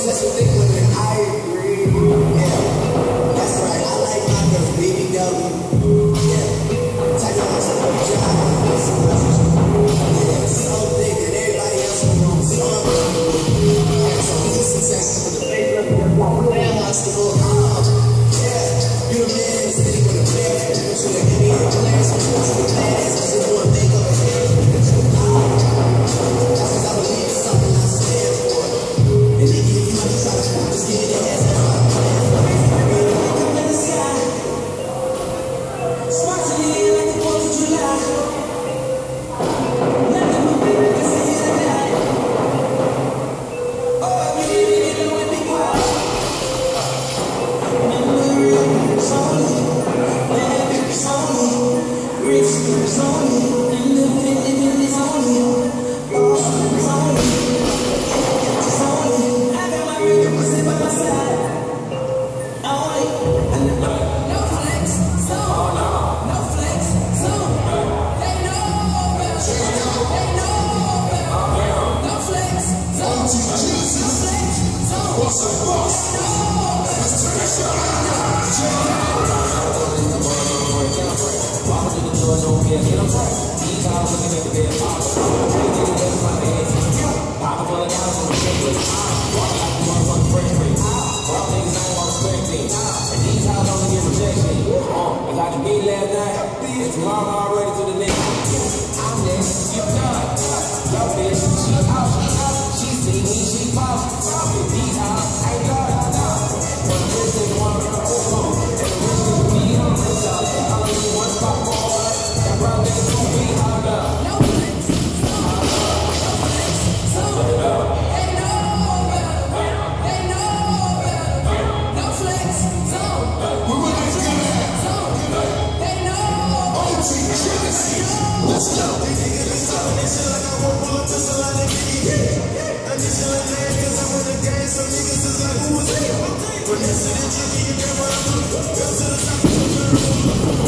special thing with it. I agree. Yeah, that's right. I like my girl, BBW. Yeah, type of job. Yeah, so big and everybody else is on so yeah, so Houston, Texas with the face of the hospital. Yeah, you the man in the city with a player. You should have given me a class. You should have class. You should have makeup and hair. That's because I believe in something I stand for. And they give you money, try to just give me the ass and I'm in the sky. Sparks in the air like the 4th of July. Nothing but baby can see it tonight. Oh, we didn't know it be quiet. Memory is only, baby is only, rich is only, independent is only, awesome is only, it's only. I got my record pussy by my side. Only, no flex, zone, no flex, zone. They know better, they know better. No flex, zone, no flex, zone. What's up, boss? Let's turn that shit on. Walk to the door, don't care, get on track. These hoes looking at the bed, pop. Can't get it up, my head. Pop full of dollars on the shake. Walk like the motherfucking fresh free. All niggas ain't want respect me. And these hoes only get rejection. I got the beat last night. And tomorrow I'm already to the next. I'm next, you done. Yo, bitch, she out. She see me, she pop. These hoes ain't done. When the bitch is one of her own. And the bitch is me on the top. All I need one spot for all. That brown niggas gon' be hard up. No flex, zone, no flex, zone. They know better, they know better. No flex, zone, no flex, zone. They know better. Let's go. They niggas be talking that shit like I won't pull up to Solana. I need you like that cause I'm in the game. So niggas is like, who was it? When this shit is tricky, you can't run up. Go to the top of the